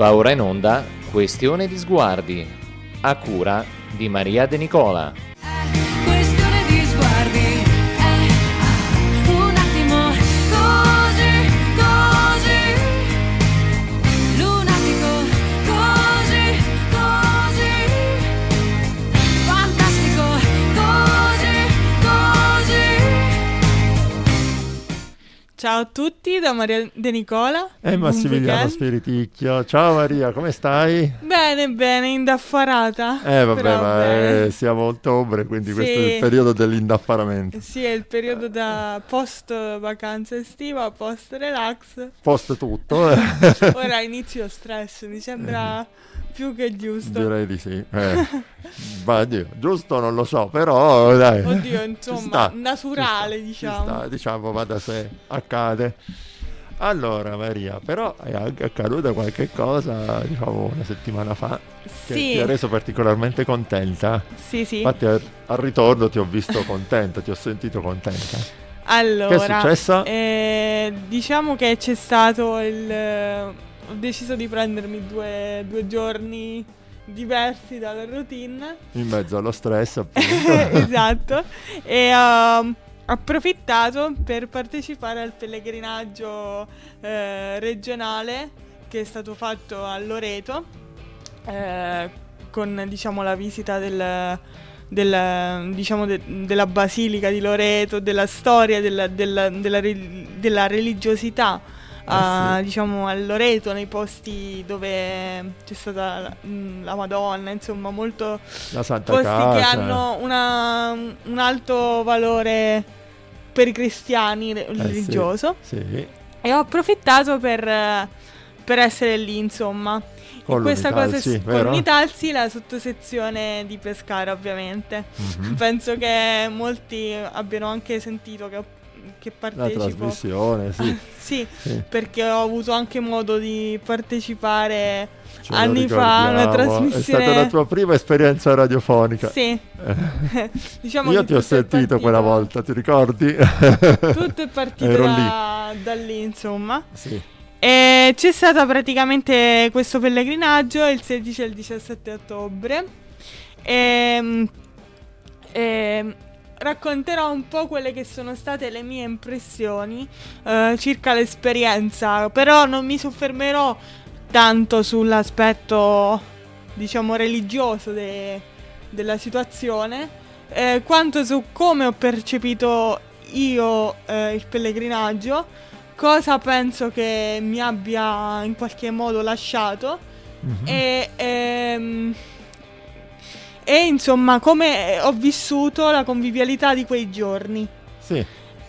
Va ora in onda Questione di sguardi, a cura di Maria De Nicola. Questione di sguardi, un attimo così, così, lunatico, così, così, fantastico, così, così. Ciao a tutti da Maria De Nicola E Massimiliano Buon weekend. Spiriticchio. Ciao Maria, come stai? Bene, bene, indaffarata. Vabbè, però ma bene. siamo a ottobre, quindi Sì. questo è il periodo dell'indaffaramento. Sì, è il periodo da post vacanza estiva, post relax. Post tutto, Ora inizio stress, mi sembra più che giusto. direi di sì. Ma Dio, giusto non lo so, però dai. Oddio, Ci insomma, sta, naturale, ci diciamo. sta, diciamo, va da sé, accade. Allora Maria, però è anche accaduta qualche cosa, diciamo, una settimana fa, che Sì. ti ha reso particolarmente contenta. Sì, sì. Infatti al ritorno ti ho visto contenta, ti ho sentito contenta. Allora, Che è successo? diciamo che c'è stato ho deciso di prendermi due giorni diversi dalla routine. In mezzo allo stress, appunto. Esatto. E ho approfittato per partecipare al pellegrinaggio regionale che è stato fatto a Loreto, con, diciamo, la visita della basilica di Loreto, della storia della religiosità Sì. diciamo a Loreto, nei posti dove c'è stata la Madonna, insomma molto La Santa posti Casa. che hanno un alto valore per i cristiani religioso. Sì. E ho approfittato per essere lì, insomma. Con E questa cosa l'Unitalsi, con vero? l'Unitalsi, la sottosezione di Pescara, ovviamente. Mhm. Penso che molti abbiano anche sentito che La partecipo. trasmissione, sì. Sì, Sì. perché ho avuto anche modo di partecipare Ce lo anni fa a una ricordiamo. trasmissione. È stata la tua prima esperienza radiofonica. Sì. Diciamo Io che ti ho tutto è sentito partito- quella volta, ti ricordi? Tutto è partito Ero lì. da lì, insomma. Sì. E c'è stato praticamente questo pellegrinaggio il 16 e il 17 ottobre. E racconterò un po' quelle che sono state le mie impressioni circa l'esperienza, però non mi soffermerò tanto sull'aspetto, diciamo, religioso della situazione, quanto su come ho percepito io il pellegrinaggio, cosa penso che mi abbia in qualche modo lasciato Mhm. e insomma come ho vissuto la convivialità di quei giorni. Sì.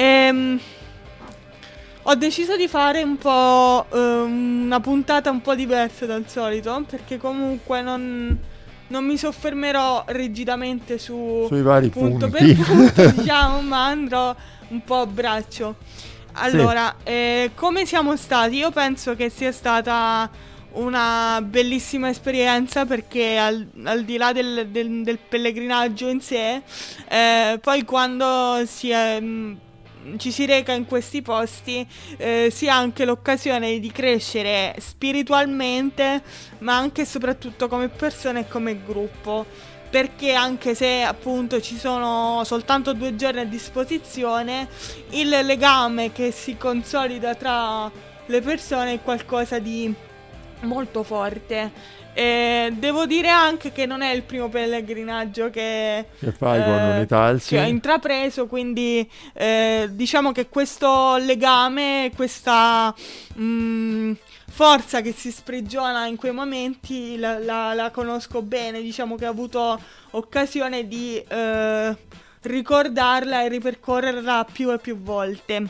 Ho deciso di fare un po' una puntata un po' diversa dal solito, perché comunque non mi soffermerò rigidamente Sui vari punto punti. per punto, diciamo, ma andrò un po' a braccio. Allora, come siamo stati? Io penso che sia stata una bellissima esperienza, perché al di là del pellegrinaggio in sé, poi quando ci si reca in questi posti, si ha anche l'occasione di crescere spiritualmente, ma anche e soprattutto come persone e come gruppo. Perché anche se appunto ci sono soltanto 2 giorni a disposizione, il legame che si consolida tra le persone è qualcosa di molto forte. Devo dire anche che non è il primo pellegrinaggio che fai con Unitalsi. che ho intrapreso, quindi diciamo che questo legame, questa forza che si sprigiona in quei momenti la conosco bene. Diciamo che ho avuto occasione di ricordarla e ripercorrerla più e più volte.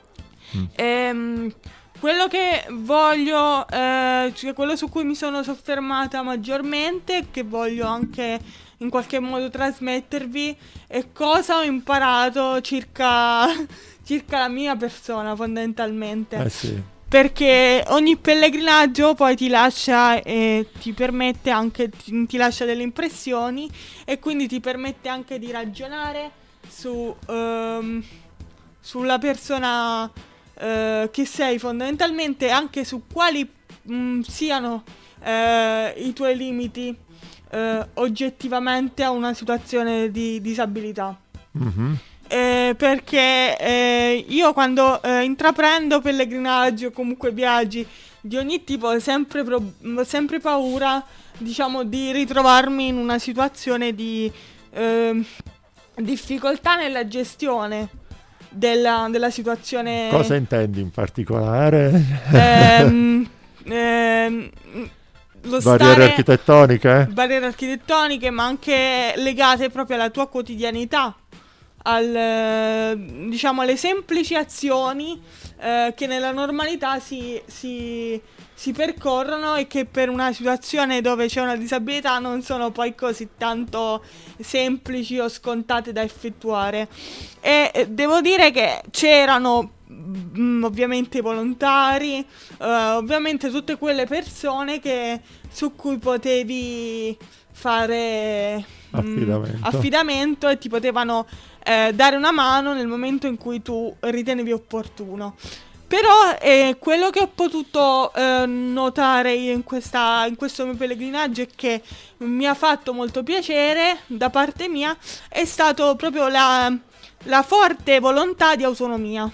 Quello che voglio, cioè quello su cui mi sono soffermata maggiormente, che voglio anche in qualche modo trasmettervi, è cosa ho imparato circa la mia persona, fondamentalmente. Sì. Perché ogni pellegrinaggio poi ti lascia e ti permette anche, ti lascia delle impressioni, e quindi ti permette anche di ragionare sulla persona che sei, fondamentalmente, anche su quali siano i tuoi limiti oggettivamente a una situazione di disabilità. Mhm. Perché io quando intraprendo pellegrinaggi o comunque viaggi di ogni tipo ho sempre paura, diciamo, di ritrovarmi in una situazione di difficoltà nella gestione della situazione. Cosa intendi in particolare? Lo Barriere architettoniche? barriere architettoniche, ma anche legate proprio alla tua quotidianità, diciamo alle semplici azioni che nella normalità si percorrono e che per una situazione dove c'è una disabilità non sono poi così tanto semplici o scontate da effettuare. E devo dire che c'erano ovviamente i volontari, ovviamente tutte quelle persone su cui potevi fare affidamento e ti potevano dare una mano nel momento in cui tu ritenevi opportuno. Però quello che ho potuto notare in questo mio pellegrinaggio e che mi ha fatto molto piacere da parte mia è stato proprio la forte volontà di autonomia.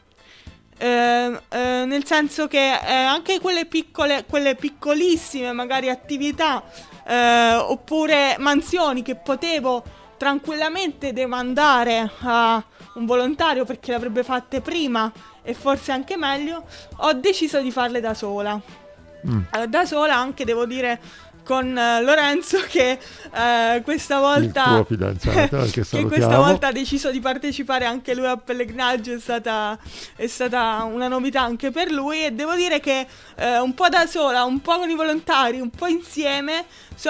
Nel senso che anche quelle piccolissime magari attività oppure mansioni che potevo tranquillamente demandare a un volontario perché le avrebbe fatte prima e forse anche meglio, ho deciso di farle da sola. Da sola anche, devo dire, con Lorenzo che questa volta il tuo fidanzato, che che salutiamo. questa volta ha deciso di partecipare anche lui al pellegrinaggio. È stata una novità anche per lui, e devo dire che un po' da sola, un po' con i volontari, un po' insieme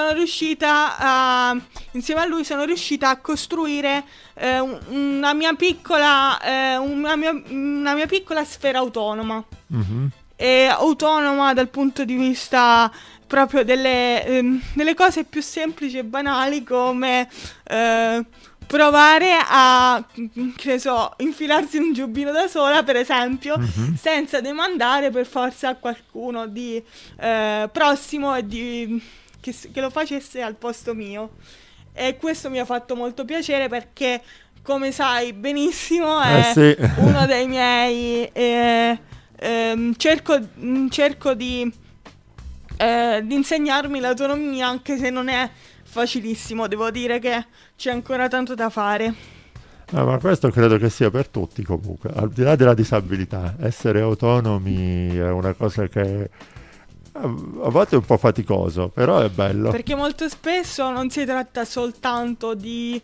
insieme a lui sono riuscita a costruire una mia piccola sfera autonoma. Mhm. E autonoma dal punto di vista proprio delle cose più semplici e banali, come provare a, che ne so, infilarsi un giubbino da sola, per esempio, senza demandare per forza a qualcuno di prossimo e che lo facesse al posto mio. E questo mi ha fatto molto piacere perché, come sai benissimo, è Sì. uno dei miei cerco di insegnarmi l'autonomia, anche se non è facilissimo. Devo dire che c'è ancora tanto da fare. Ma questo credo che sia per tutti comunque, al di là della disabilità. Essere autonomi è una cosa che a volte è un po' faticoso, però è bello. Perché molto spesso non si tratta soltanto di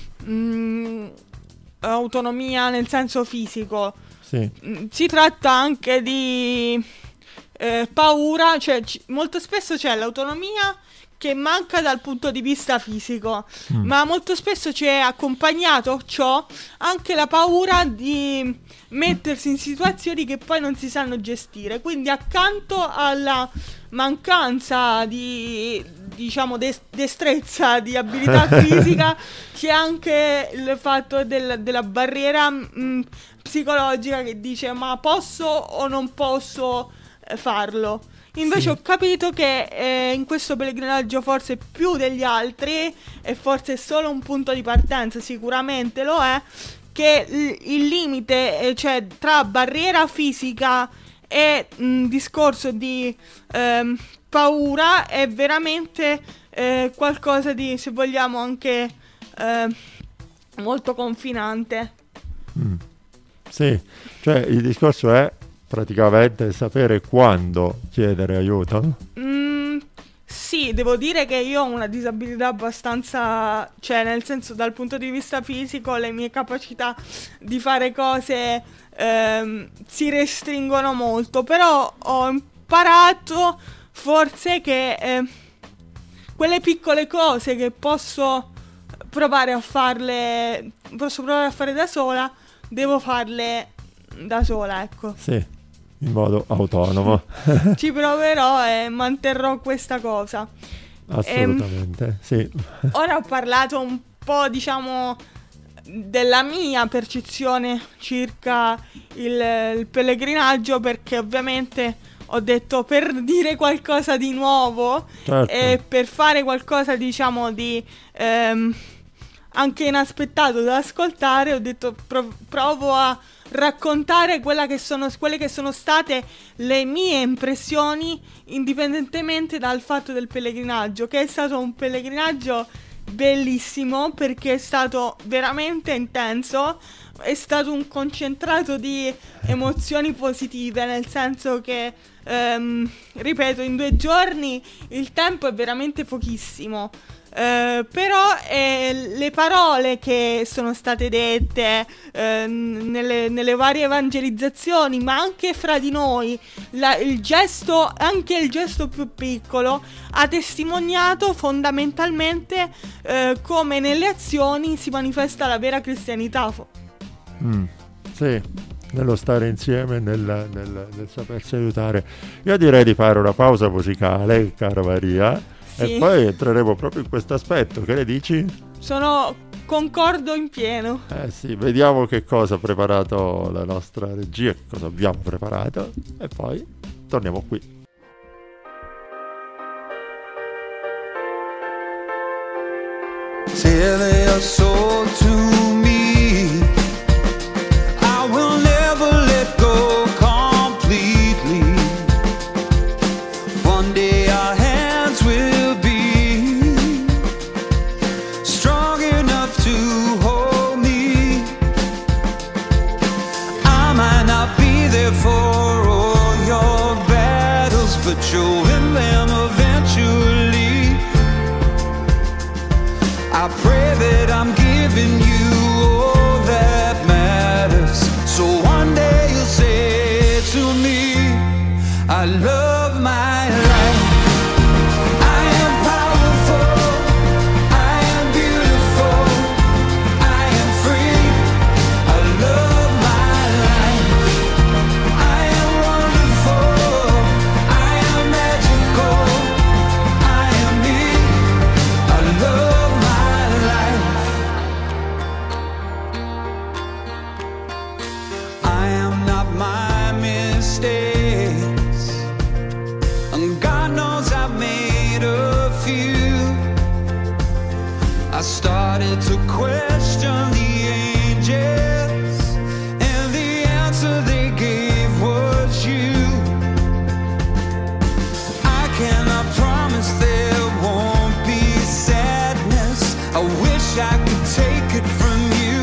autonomia nel senso fisico. Sì. Si tratta anche di paura, cioè molto spesso c'è l'autonomia che manca dal punto di vista fisico, ma molto spesso c'è accompagnato ciò anche la paura di mettersi in situazioni che poi non si sanno gestire. Quindi accanto alla mancanza di, diciamo, destrezza, di abilità fisica, c'è anche il fatto della barriera psicologica che dice: ma posso o non posso farlo? Invece Sì. ho capito che in questo pellegrinaggio, forse più degli altri, e forse è solo un punto di partenza, sicuramente lo è, che il limite cioè tra barriera fisica e discorso di paura è veramente qualcosa di, se vogliamo, anche molto confinante. Sì, cioè il discorso è praticamente sapere quando chiedere aiuto. Sì, devo dire che io ho una disabilità abbastanza, cioè nel senso, dal punto di vista fisico le mie capacità di fare cose si restringono molto, però ho imparato forse che quelle piccole cose che posso provare a fare da sola, devo farle da sola, ecco. Sì, in modo autonomo. Ci proverò e manterrò questa cosa. Assolutamente, sì. Ora ho parlato un po', diciamo, della mia percezione circa il pellegrinaggio, perché ovviamente ho detto, per dire qualcosa di nuovo Certo. e per fare qualcosa, diciamo, di anche inaspettato da ascoltare, ho detto provo a raccontare quelle che sono state le mie impressioni, indipendentemente dal fatto del pellegrinaggio, che è stato un pellegrinaggio bellissimo perché è stato veramente intenso, è stato un concentrato di emozioni positive, nel senso che ripeto, in 2 giorni il tempo è veramente pochissimo. Però le parole che sono state dette nelle varie evangelizzazioni, ma anche fra di noi, il gesto, anche il gesto più piccolo, ha testimoniato fondamentalmente come nelle azioni si manifesta la vera cristianità. Sì, nello stare insieme, nel sapersi aiutare. Io direi di fare una pausa musicale, cara Maria. Sì. E poi entreremo proprio in questo aspetto, che ne dici? Concordo in pieno. Sì, vediamo che cosa ha preparato la nostra regia, che cosa abbiamo preparato, e poi torniamo qui. Sell your soul to me. I will never let go completely. One day our hands will be strong enough to hold me. I might not be there for all your battles, but you'll win them eventually. I pray that I'm giving you all that matters, so one day you'll say to me, I love my life. I am powerful, I am beautiful, I am free. I love my life. I am wonderful, I am magical, I am me. I love my life. I am not my mistakes, and God knows I've made a few. I started to question the angels, and the answer they gave was you. I cannot promise there won't be sadness. I wish I could take it from you,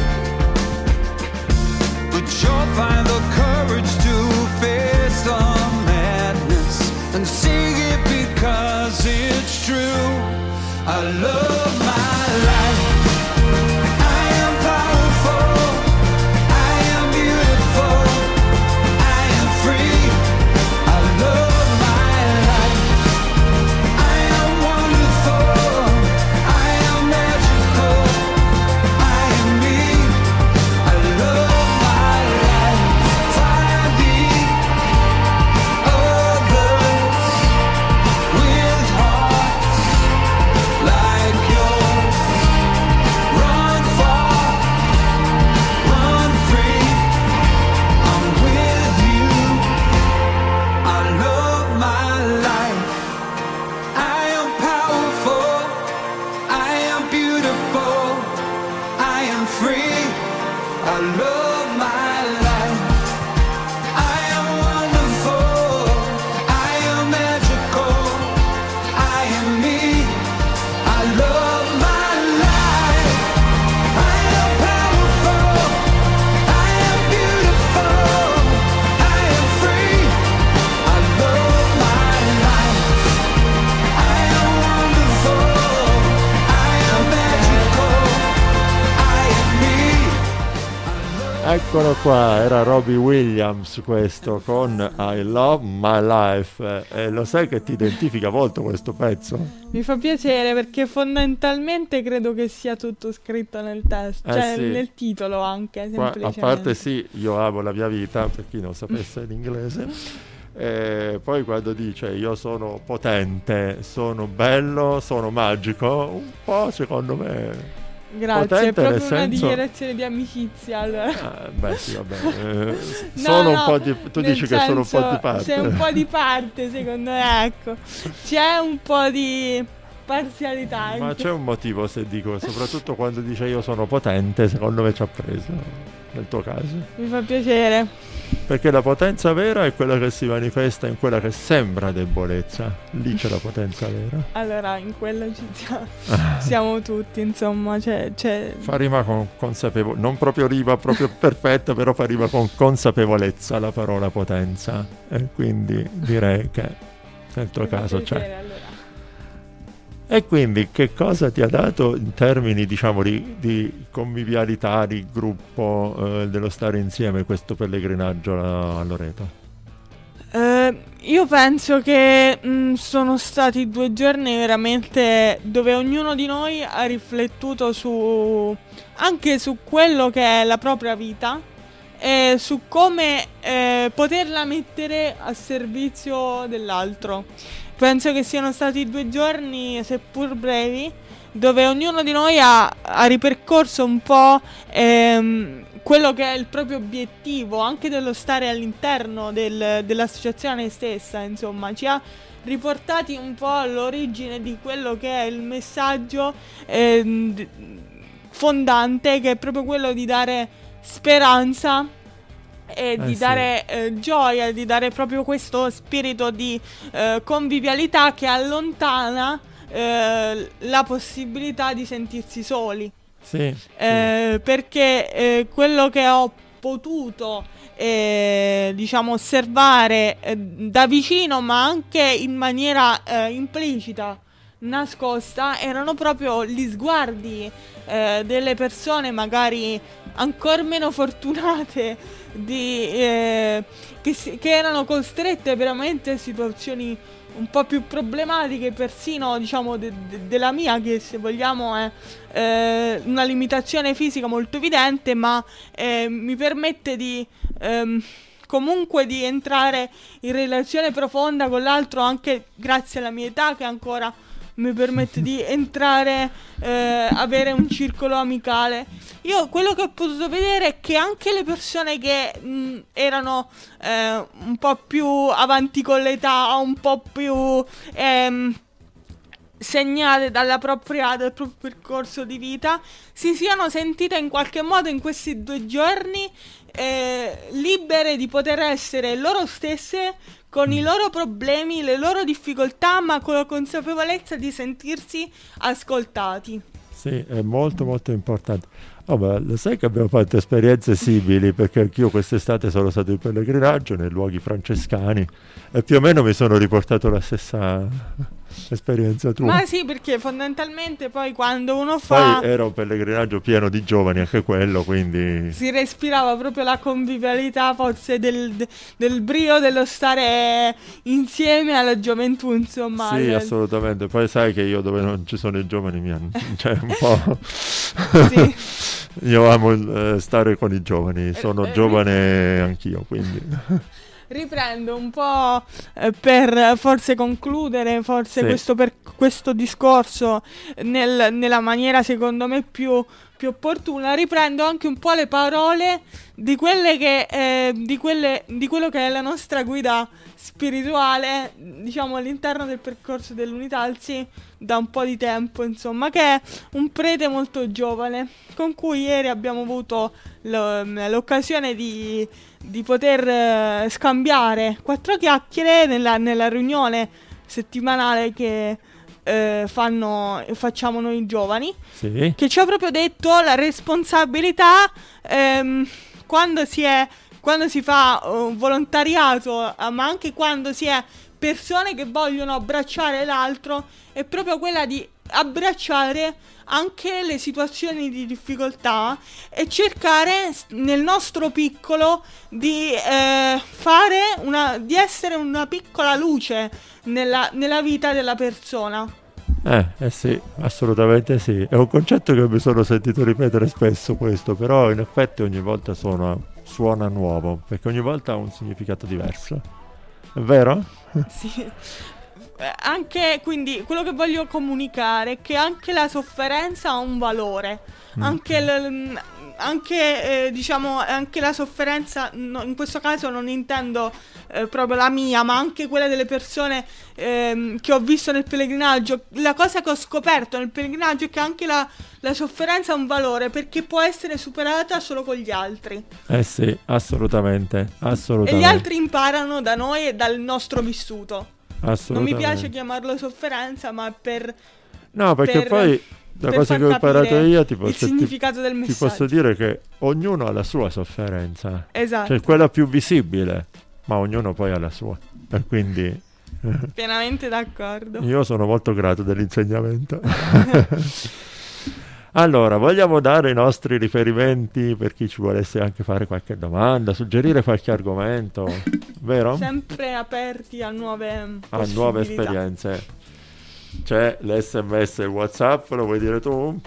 but you'll find the courage to face the madness and sing it because it's true. I love my life. I am powerful, I am beautiful, I am free. I love my life. I am wonderful, I am magical, I am me. I love my life. Find the others with hearts like yours. Run far, run free. I'm with you. I love my life. I am powerful, I am beautiful, I am free. I love my life. I am wonderful, I am magical, I am me. I love my life. I am powerful, I am beautiful, I am free. I love my life. I am wonderful, I am magical, I am me. Eccolo qua, era Robbie Williams questo con I Love My Life. E lo sai che ti identifica molto questo pezzo? Mi fa piacere perché fondamentalmente credo che sia tutto scritto nel testo, cioè sì. nel titolo anche, Qua, a semplicemente. parte sì, io amo la mia vita, per chi non sapesse l'inglese. Poi quando dice io sono potente, sono bello, sono magico, un po' secondo me Grazie, è Potente proprio nel una senso- dichiarazione di amicizia. Allora. Beh sì, vabbè. No, Sono un no, po' di... Tu nel dici che sono un po' di senso, parte. C'è un po' di parte, secondo me, ecco. C'è un po' di parzialità. Ma anche. c'è un motivo se dico, soprattutto quando dice io sono potente, secondo me ci ha preso, nel tuo caso. Mi fa piacere. Perché la potenza vera è quella che si manifesta in quella che sembra debolezza. Lì c'è la potenza vera. Allora, in quello ci siamo tutti, insomma. Fa rima con consapevolezza, non proprio rima proprio perfetta, però fa rima con consapevolezza la parola potenza. E quindi direi che nel tuo Mi fa caso c'è. piacere, allora. E quindi che cosa ti ha dato in termini, diciamo, di convivialità, di gruppo, dello stare insieme questo pellegrinaggio a Loreto? Io penso che sono stati 2 giorni veramente dove ognuno di noi ha riflettuto anche su quello che è la propria vita e su come poterla mettere a servizio dell'altro. Penso che siano stati 2 giorni, seppur brevi, dove ognuno di noi ha ripercorso un po' quello che è il proprio obiettivo, anche dello stare all'interno dell'associazione stessa, insomma, ci ha riportati un po' all'origine di quello che è il messaggio fondante, che è proprio quello di dare speranza e di sì. dare gioia, di dare proprio questo spirito di convivialità che allontana la possibilità di sentirsi soli. Sì. Perché quello che ho potuto diciamo osservare da vicino, ma anche in maniera implicita, nascosta, erano proprio gli sguardi delle persone magari ancora meno fortunate che erano costrette veramente a situazioni un po' più problematiche, persino diciamo della mia, che se vogliamo è una limitazione fisica molto evidente, ma mi permette di comunque di entrare in relazione profonda con l'altro, anche grazie alla mia età, che ancora mi permette di entrare, avere un circolo amicale. Io quello che ho potuto vedere è che anche le persone che erano un po' più avanti con l'età, un po' più segnate dal proprio percorso di vita, si siano sentite in qualche modo in questi 2 giorni libere di poter essere loro stesse, con i loro problemi, le loro difficoltà, ma con la consapevolezza di sentirsi ascoltati. Sì, è molto molto importante. Oh, ma lo sai che abbiamo fatto esperienze simili, perché anch'io quest'estate sono stato in pellegrinaggio nei luoghi francescani e più o meno mi sono riportato la stessa esperienza tua. Ma sì, perché fondamentalmente poi quando uno fa... Poi era un pellegrinaggio pieno di giovani anche quello, quindi... Si respirava proprio la convivialità, forse del brio dello stare insieme alla gioventù, insomma. Sì, assolutamente. Poi sai che io dove non ci sono i giovani cioè un po'... Sì. Io amo stare con i giovani, sono giovane anch'io, quindi... Riprendo un po' per forse concludere Sì. questo discorso nella maniera secondo me più opportuna. Riprendo anche un po' le parole di quelle che di quello che è la nostra guida spirituale, diciamo, all'interno del percorso dell'Unitalsi da un po' di tempo, insomma, che è un prete molto giovane con cui ieri abbiamo avuto l'occasione di poter scambiare 4 chiacchiere nella riunione settimanale che facciamo noi giovani, Sì. che ci ha proprio detto la responsabilità quando si fa volontariato, ma anche quando si è persone che vogliono abbracciare l'altro, è proprio quella di abbracciare anche le situazioni di difficoltà e cercare nel nostro piccolo di di essere una piccola luce nella vita della persona. Sì, assolutamente sì. È un concetto che mi sono sentito ripetere spesso questo, però in effetti ogni volta suona nuovo, perché ogni volta ha un significato diverso. È vero? Sì. anche, quindi quello che voglio comunicare è che anche la sofferenza ha un valore, diciamo anche la sofferenza, in questo caso non intendo proprio la mia, ma anche quella delle persone che ho visto nel pellegrinaggio. La cosa che ho scoperto nel pellegrinaggio è che anche la sofferenza ha un valore, perché può essere superata solo con gli altri. Sì, assolutamente. E gli altri imparano da noi e dal nostro vissuto. Non mi piace chiamarlo sofferenza, ma no, perché poi la cosa che ho imparato io, tipo, il significato del messaggio. Ti posso dire che ognuno ha la sua sofferenza. Esatto. Cioè quella più visibile, ma ognuno poi ha la sua. E quindi pienamente d'accordo. Io sono molto grato dell'insegnamento. Allora, vogliamo dare i nostri riferimenti per chi ci volesse anche fare qualche domanda, suggerire qualche argomento, vero? Sempre aperti a nuove esperienze. C'è l'SMS e il WhatsApp, lo vuoi dire tu?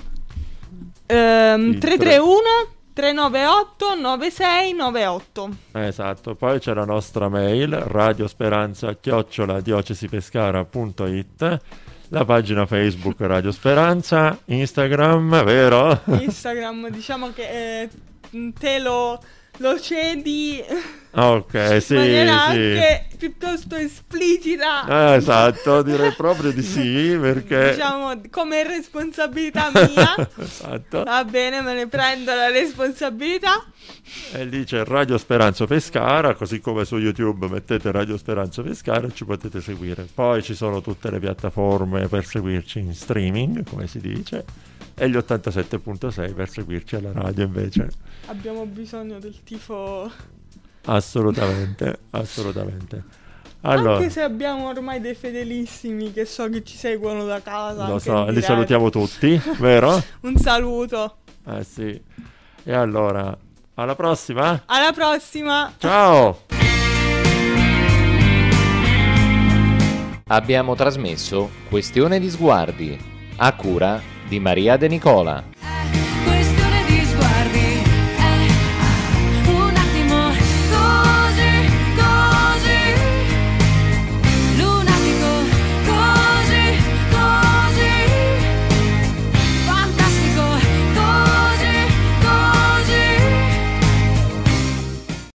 331 398 9698. Esatto, poi c'è la nostra mail radiosperanza@diocesipescara.it, la pagina Facebook Radio Speranza, Instagram, vero? Instagram, diciamo che te lo cedi ok, sì, in maniera anche piuttosto esplicita. Esatto, direi proprio di sì, perché diciamo come responsabilità mia. Esatto. Va bene, me ne prendo la responsabilità. E lì c'è Radio Speranza Pescara, così come su YouTube mettete Radio Speranza Pescara e ci potete seguire. Poi ci sono tutte le piattaforme per seguirci in streaming, come si dice, e gli 87.6 per seguirci alla radio invece. Abbiamo bisogno del tifo. Assolutamente. Allora, anche se abbiamo ormai dei fedelissimi che so che ci seguono da casa. Lo so, li salutiamo tutti, vero? Un saluto. Sì. E allora, alla prossima. Alla prossima. Ciao. Abbiamo trasmesso Questione di sguardi, a cura di Maria De Nicola.